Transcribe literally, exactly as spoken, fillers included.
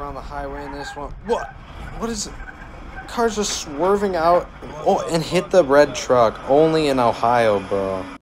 around the highway in this one. What? What is it? Cars just swerving out. Oh, and hit the red truck. Only in Ohio, bro.